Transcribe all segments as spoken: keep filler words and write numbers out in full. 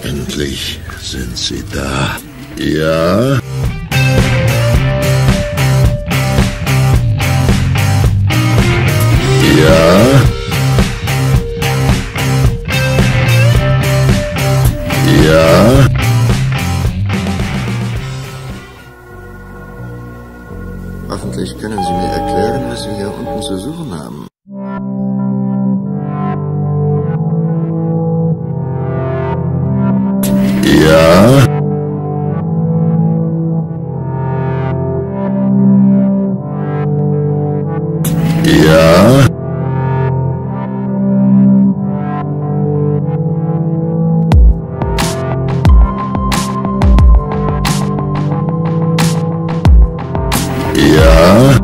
Endlich sind sie da. Ja? Ja? Ja? Hoffentlich können Sie mir erklären, was wir hier unten zu suchen haben. Ja? Ja? Ja?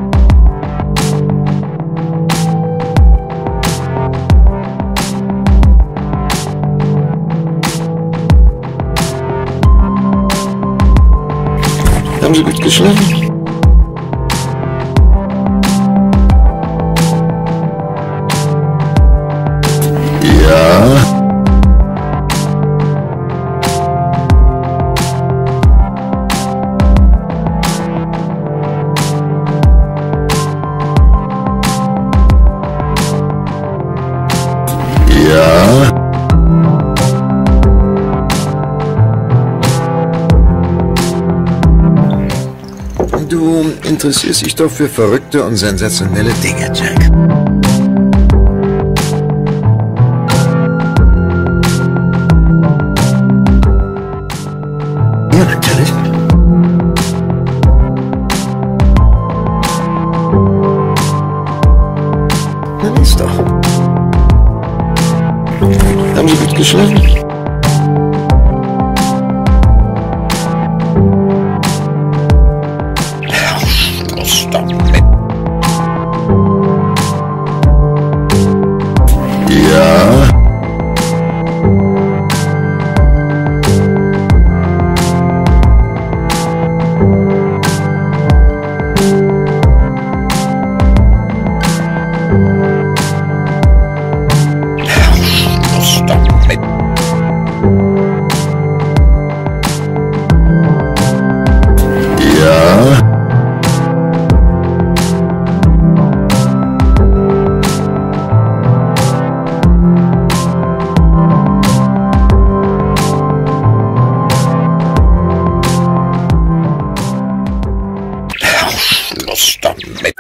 Haben Sie gut geschlafen? Ja? Ja? Du interessierst dich doch für verrückte und sensationelle Dinge, Jack. Ja, natürlich. Na, lies doch. Haben Sie gut geschlafen? Ja? Ja? Schluss damit.